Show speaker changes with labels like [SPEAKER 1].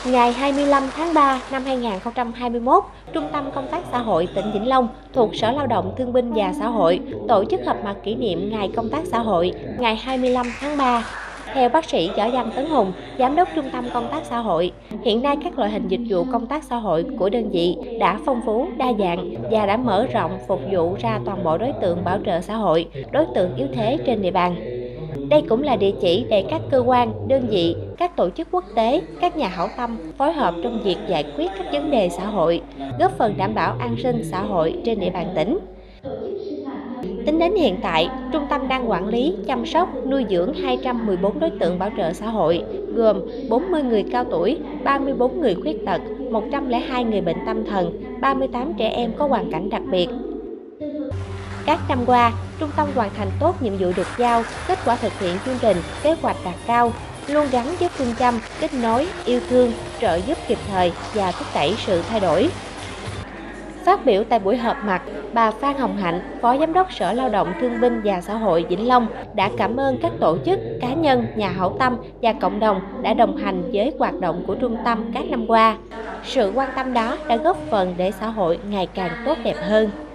[SPEAKER 1] Ngày 25 tháng 3 năm 2021, Trung tâm Công tác Xã hội tỉnh Vĩnh Long thuộc Sở Lao động Thương binh và Xã hội tổ chức họp mặt kỷ niệm Ngày Công tác Xã hội ngày 25 tháng 3. Theo bác sĩ Võ Văn Tấn Hùng, Giám đốc Trung tâm Công tác Xã hội, hiện nay các loại hình dịch vụ công tác xã hội của đơn vị đã phong phú, đa dạng và đã mở rộng phục vụ ra toàn bộ đối tượng bảo trợ xã hội, đối tượng yếu thế trên địa bàn. Đây cũng là địa chỉ để các cơ quan, đơn vị, các tổ chức quốc tế, các nhà hảo tâm phối hợp trong việc giải quyết các vấn đề xã hội, góp phần đảm bảo an sinh xã hội trên địa bàn tỉnh. Tính đến hiện tại, trung tâm đang quản lý, chăm sóc, nuôi dưỡng 214 đối tượng bảo trợ xã hội, gồm 40 người cao tuổi, 34 người khuyết tật, 102 người bệnh tâm thần, 38 trẻ em có hoàn cảnh đặc biệt. Các năm qua, trung tâm hoàn thành tốt nhiệm vụ được giao, kết quả thực hiện chương trình, kế hoạch đạt cao, luôn gắn với phương châm kết nối, yêu thương, trợ giúp kịp thời và thúc đẩy sự thay đổi. Phát biểu tại buổi họp mặt, bà Phan Hồng Hạnh, Phó Giám đốc Sở Lao động Thương binh và Xã hội Vĩnh Long đã cảm ơn các tổ chức, cá nhân, nhà hảo tâm và cộng đồng đã đồng hành với hoạt động của trung tâm các năm qua. Sự quan tâm đó đã góp phần để xã hội ngày càng tốt đẹp hơn.